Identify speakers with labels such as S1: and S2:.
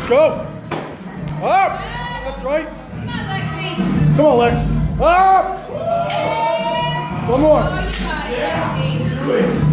S1: Let's go. Up. That's right.
S2: Come on, Lexi.
S1: Come on, Lex. Up. One more.
S2: Oh, you got it, Lexi.